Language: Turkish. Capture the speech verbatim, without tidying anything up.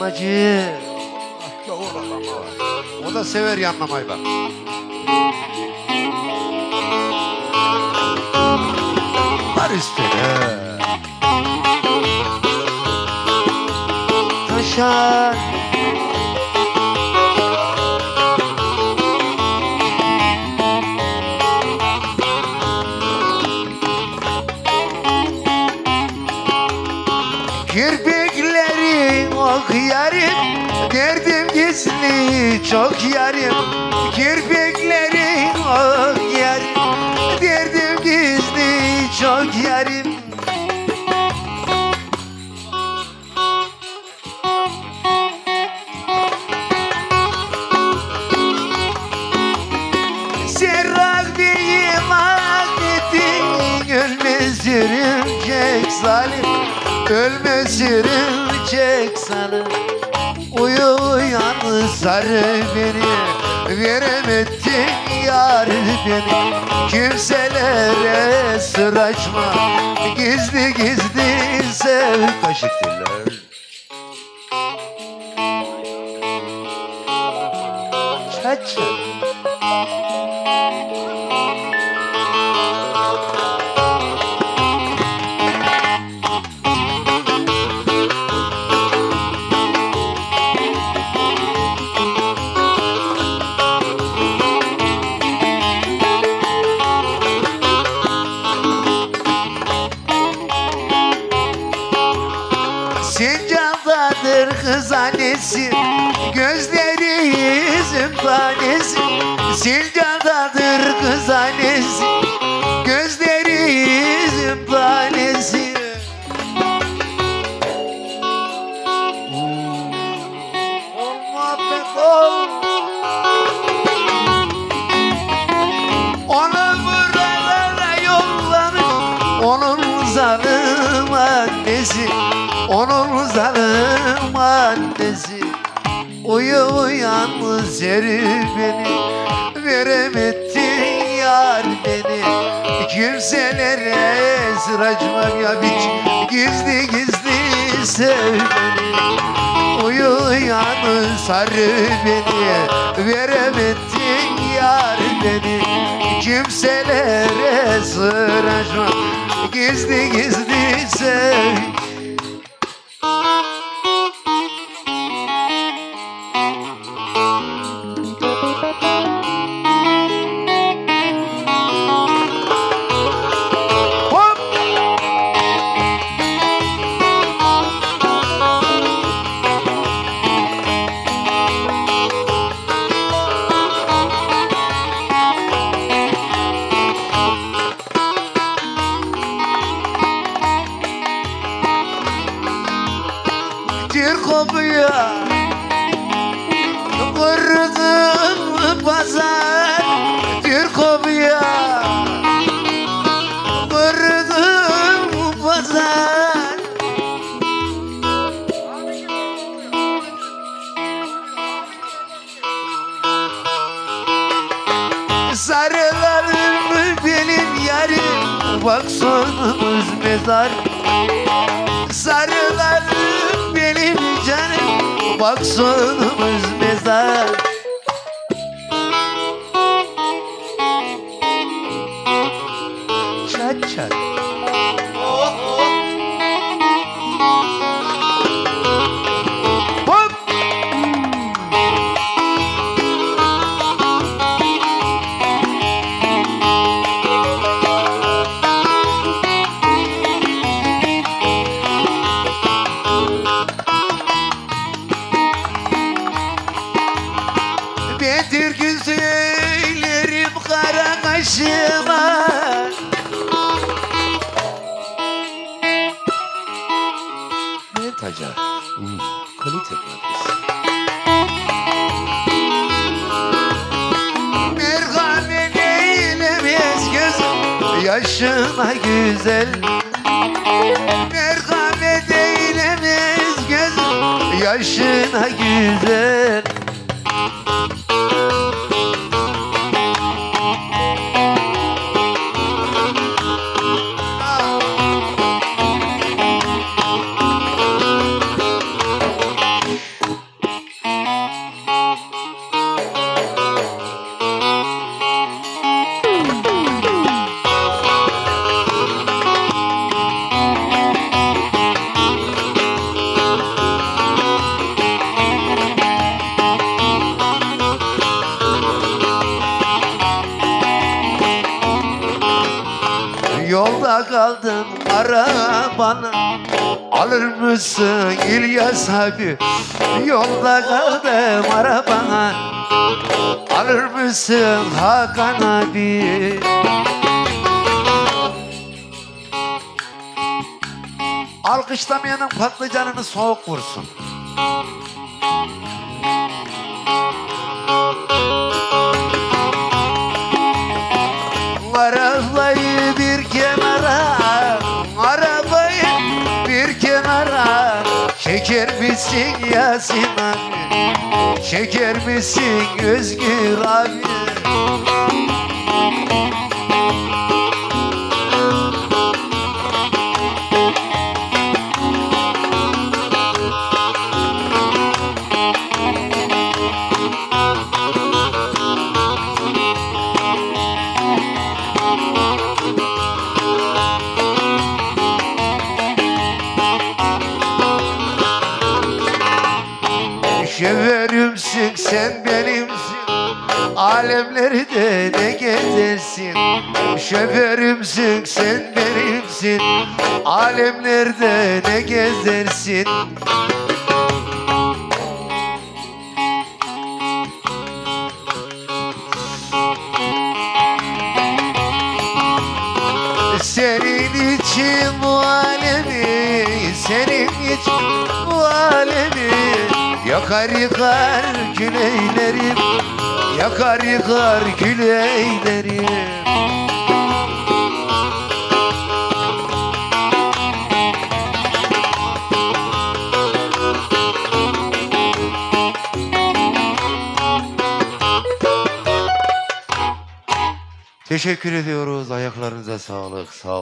yanmacı. Gavur adamı var. O da sever yanlamayı bak. Var üstüne. Taşar. Kirpiklerin ok yarim, derdim gizli çok yarim. Kirpiklerin ok yarim, derdim gizli çok yarim. Serrak bir iman ettin, ölmez örümcek zalim. Ölmez örümcek zalim. Uyu uyan sarı beni, veremedin yar beni. Kimselere sır açma, gizli gizli sev. Kaşık diller. Çaça. Sincandadır kız annesi, gözleri yüzüm tanesi. Sincandadır kız annesi, gözleri yüzüm tanesi. Olma be ol. Onu buralara yollamış, onun zalim annesi. Onun zalim annesi. Uyu uyan seri beni, veremedin yar beni. Kimselere sır açmam ya biç, gizli gizli sev beni. Uyu uyan sarı beni, veremedin yar beni. Kimselere sır açmam, gizli gizli sev. Tır kopuyor, kırdım pazar. Tır kopuyor, kırdım pazar. Sarılalım benim yarim, bak sonumuz mezar. Sarılalım benim canım, bak sonumuz mezar. Çat çat. Hop! Ben türkü söylerim kara kaşıma. Ne taca? Hmm, kalite maddesi. Merhamet eylemez gözüm yaşına güzel. Merhamet eylemez gözüm yaşına güzel. arabanı alır mısın İlyas abi? Yolda kaldım arabana alır mısın Hakan abi? Alkışlamayanın patlıcanını soğuk vursun. Arabayı bir kenara, arabayı bir kenara. Çeker misin Yasin abi? Çeker misin Özgür abi? Şoförümsün sen benimsin, alemleri de ne gezersin. Şoförümsün sen benimsin, alemlerde ne gezersin. Senin için bu alemi, senin için bu alemi yakar yıkar küleylerim, yakar yıkar küleylerim. Teşekkür ediyoruz. Ayaklarınıza sağlık. Sağ